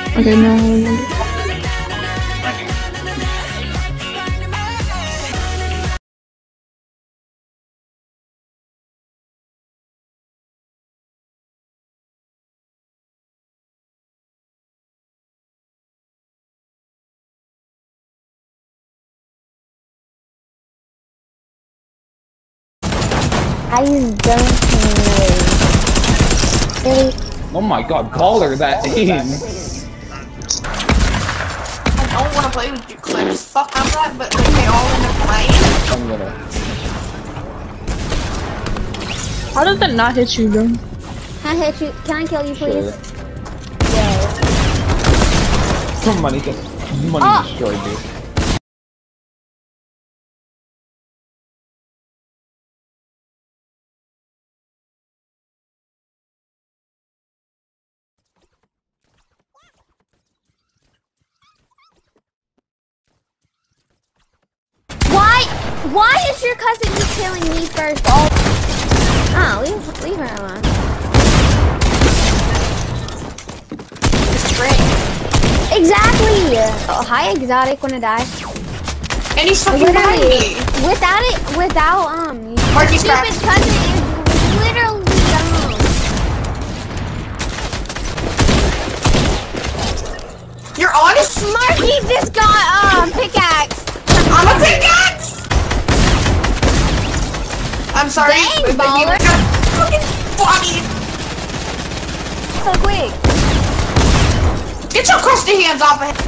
Okay, no. I don't know. Really? Oh my god, baller that aim. I don't want to play with you, Clips. Fuck up that, but like, they all end up playing. I'm gonna. How does that not hit you, bro? Can I hit you? Can I kill you, please? Sure. Yes. Money destroyed me. Why is your cousin just killing me first? Oh, leave her alone. It's great. Exactly. Oh, hi, exotic. Wanna die? And he's fucking behind me. Without Marky's stupid cracked. cousin is literally dumb. You're honest? Marky just got pickaxe. I'm a pickaxe! I'm sorry. Dang, but he baller. got fucking bodied. So quick. Get your crusty hands off of him.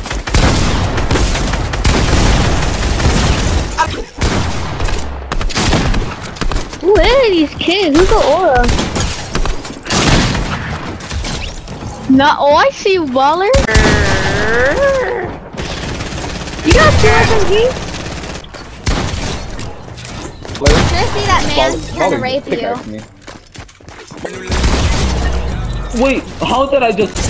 Who are these kids? Who's the aura? Not. Oh, I see you, baller. You got 2 SMGs? Should I see that man trying to rape you? Wait, how did I just?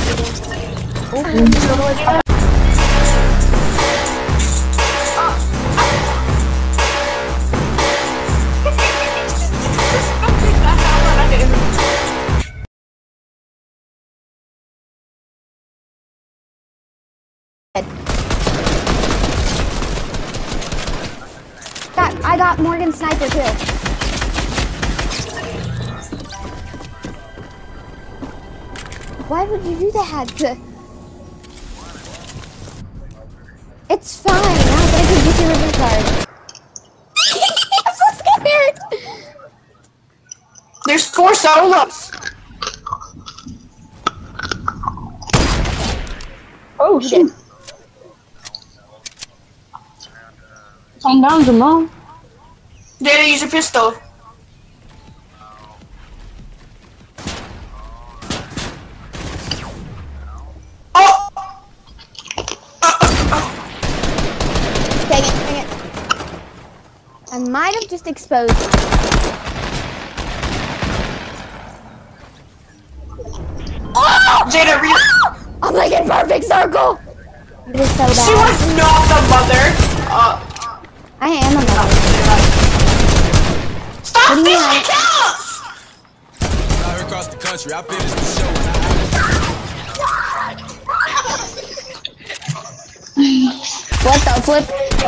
I got Morgan Sniper too. Why would you do that? It's fine. Now I can get your ribbon card. I'm so scared. There's 4 solos. Oh shit. Calm down, Jamal. Data, use a pistol. Oh! Dang it. I might have just exposed you. Oh! Jada, I'm like in perfect circle. It is so bad. she was not the mother. I am a mother. Stop What do you fishing mean? counts! Out across the country, I finished the show. What the flip?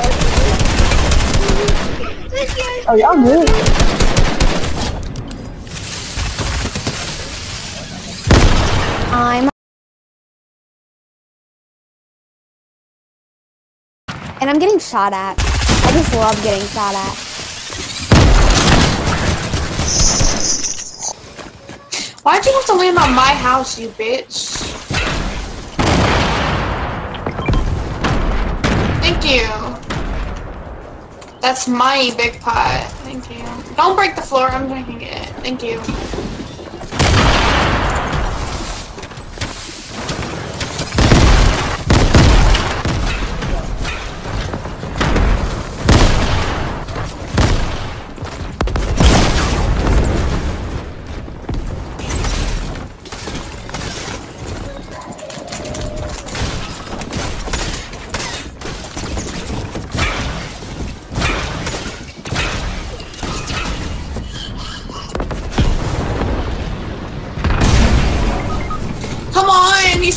Oh, y'all good. And I'm getting shot at. I just love getting shot at. Why'd you have to land on my house, you bitch? Thank you. That's my big pot. Thank you. Don't break the floor, I'm drinking it. Thank you.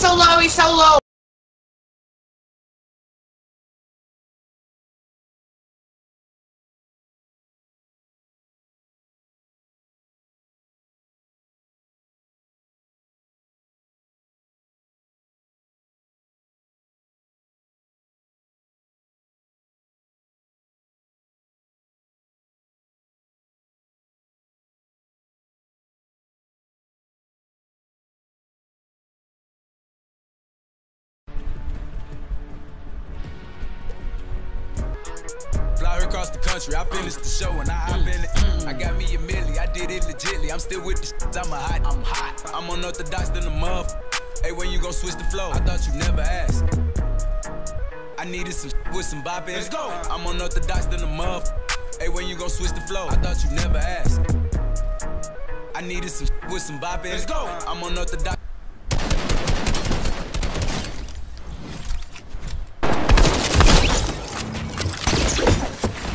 so low. He's so low. Fly her across the country, I finished the show and I hop in it. I got me a milli, I did it legitly. I'm still with the shit, I'm hot. I'm unorthodox than a muff. Hey, when you gon' switch the flow? I thought you never asked. I needed some shit with some bop in it. Let's go. I'm unorthodox than a muff. Hey, when you gon' switch the flow? I thought you never asked. I needed some shit with some bop in it. Let's go. I'm unorthodox.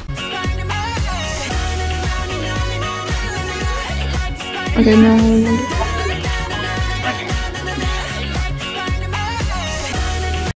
Okay, no.